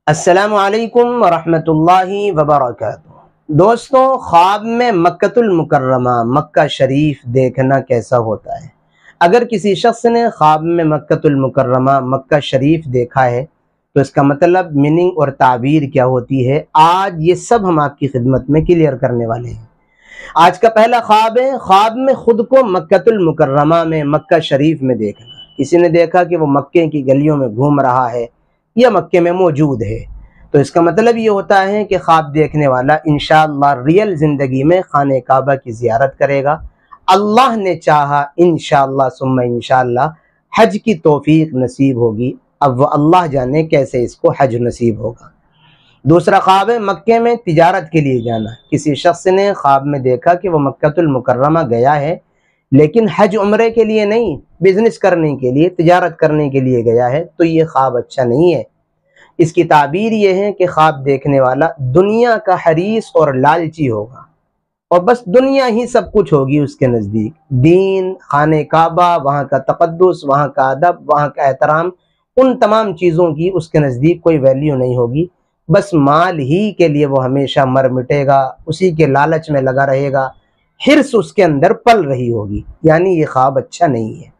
السلام علیکم ورحمۃ اللہ وبرکاتہ۔ دوستوں، خواب میں مکۃ المکرمہ مکہ شریف دیکھنا کیسا ہوتا ہے؟ اگر کسی شخص نے خواب میں مکۃ المکرمہ مکہ شریف دیکھا ہے تو اس کا مطلب، میننگ اور تعبیر کیا ہوتی ہے، آج یہ سب ہم آپ کی خدمت میں کلیئر کرنے والے ہیں۔ آج کا پہلا خواب ہے، خواب میں خود کو مکۃ المکرمہ میں مکہ شریف میں دیکھنا۔ کسی نے دیکھا کہ وہ مکے کی گلیوں میں گھوم رہا ہے یا مکے میں موجود ہے، تو اس کا مطلب یہ ہوتا ہے کہ خواب دیکھنے والا انشاءاللہ ریل زندگی میں خانہ کعبہ کی زیارت کرے گا۔ اللہ نے چاہا انشاءاللہ ثم انشاءاللہ حج کی توفیق نصیب ہوگی۔ اب وہ اللہ جانے کیسے اس کو حج نصیب ہوگا۔ دوسرا خواب ہے مکے میں تجارت کے لیے جانا۔ کسی شخص نے خواب میں دیکھا کہ وہ مکۃ المکرمہ گیا ہے، لیکن حج عمرے کے لیے نہیں، بزنس کرنے کے لیے، تجارت کرنے کے لیے گیا ہے، تو یہ خواب اچھا نہیں ہے۔ اس کی تعبیر یہ ہے کہ خواب دیکھنے والا دنیا کا حریص اور لالچی ہوگا، اور بس دنیا ہی سب کچھ ہوگی اس کے نزدیک۔ دین، خانہ کعبہ، وہاں کا تقدس، وہاں کا ادب، وہاں کا احترام، ان تمام چیزوں کی اس کے نزدیک کوئی ویلیو نہیں ہوگی۔ بس مال ہی کے لیے وہ ہمیشہ مر مٹے گا، اسی کے لالچ میں لگا رہے گا، حرص اس کے اندر پل رہی ہوگی، یعنی یہ خواب اچھا نہیں ہے۔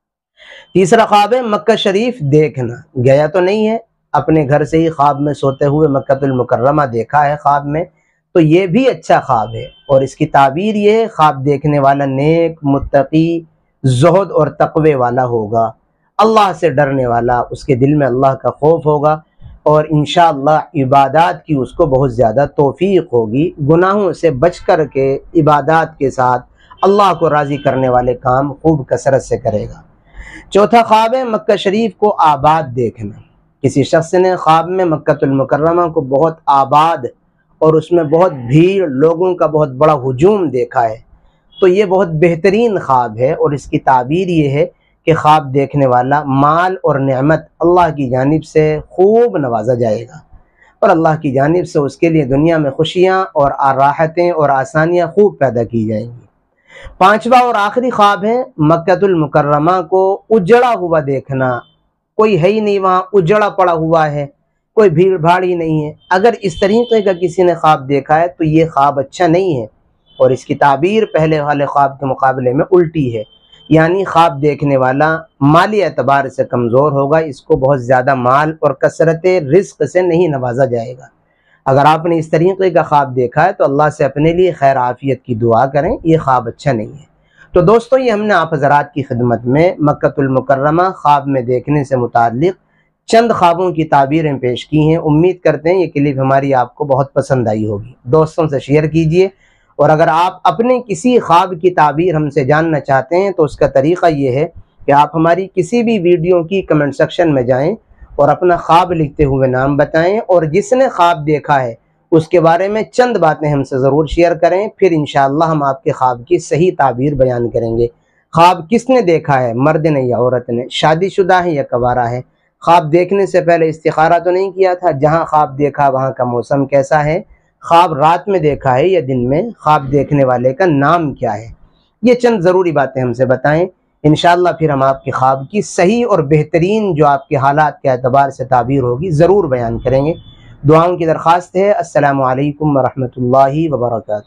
تیسرا خواب ہے مکہ شریف دیکھنا۔ گیا تو نہیں ہے، اپنے گھر سے ہی خواب میں سوتے ہوئے مکۃ المکرمہ دیکھا ہے خواب میں، تو یہ بھی اچھا خواب ہے، اور اس کی تعبیر یہ ہے، خواب دیکھنے والا نیک، متقی، زہد اور تقوی والا ہوگا، اللہ سے ڈرنے والا، اس کے دل میں اللہ کا خوف ہوگا، اور انشاءاللہ عبادات کی اس کو بہت زیادہ توفیق ہوگی، گناہوں سے بچ کر کے عبادات کے ساتھ اللہ کو راضی کرنے والے کام خوب کثرت سے کرے گا۔ چوتھا خواب ہے مکہ شریف کو آباد دیکھنا۔ کسی شخص نے خواب میں مکۃ المکرمہ کو بہت آباد اور اس میں بہت بھیڑ، لوگوں کا بہت بڑا ہجوم دیکھا ہے، تو یہ بہت بہترین خواب ہے، اور اس کی تعبیر یہ ہے کہ خواب دیکھنے والا مال اور نعمت اللہ کی جانب سے خوب نوازا جائے گا، اور اللہ کی جانب سے اس کے لیے دنیا میں خوشیاں اور راحتیں اور آسانیاں خوب پیدا کی جائیں گی۔ پانچواں اور آخری خواب ہے مکۃ المکرمہ کو اجڑا ہوا دیکھنا۔ کوئی ہے ہی نہیں وہاں، اجڑا پڑا ہوا ہے، کوئی بھیڑ بھاڑ ہی نہیں ہے۔ اگر اس طریقے کا کسی نے خواب دیکھا ہے تو یہ خواب اچھا نہیں ہے، اور اس کی تعبیر پہلے والے خواب کے مقابلے میں الٹی ہے، یعنی خواب دیکھنے والا مالی اعتبار سے کمزور ہوگا، اس کو بہت زیادہ مال اور کثرت رزق سے نہیں نوازا جائے گا۔ اگر آپ نے اس طریقے کا خواب دیکھا ہے تو اللہ سے اپنے لیے خیر عافیت کی دعا کریں، یہ خواب اچھا نہیں ہے۔ تو دوستوں، یہ ہم نے آپ حضرات کی خدمت میں مکۃ المکرمہ خواب میں دیکھنے سے متعلق چند خوابوں کی تعبیریں پیش کی ہیں۔ امید کرتے ہیں یہ کلپ ہماری آپ کو بہت پسند آئی ہوگی۔ دوستوں سے شیئر کیجئے، اور اگر آپ اپنے کسی خواب کی تعبیر ہم سے جاننا چاہتے ہیں تو اس کا طریقہ یہ ہے کہ آپ ہماری کسی بھی ویڈیو کی کمنٹ سیکشن میں جائیں اور اپنا خواب لکھتے ہوئے نام بتائیں، اور جس نے خواب دیکھا ہے اس کے بارے میں چند باتیں ہم سے ضرور شیئر کریں، پھر انشاءاللہ ہم آپ کے خواب کی صحیح تعبیر بیان کریں گے۔ خواب کس نے دیکھا ہے، مرد نے یا عورت نے، شادی شدہ ہے یا کنوارا ہے، خواب دیکھنے سے پہلے استخارہ تو نہیں کیا تھا، جہاں خواب دیکھا وہاں کا موسم کیسا ہے، خواب رات میں دیکھا ہے یا دن میں، خواب دیکھنے والے کا نام کیا ہے، یہ چند ضروری باتیں ہم سے بتائیں۔ انشاءاللہ پھر ہم آپ کے خواب کی صحیح اور بہترین جو آپ کے حالات کے اعتبار سے تعبیر ہوگی ضرور بیان کریں گے۔ دعاؤں کی درخواست ہے۔ السلام علیکم ورحمۃ اللہ وبرکاتہ۔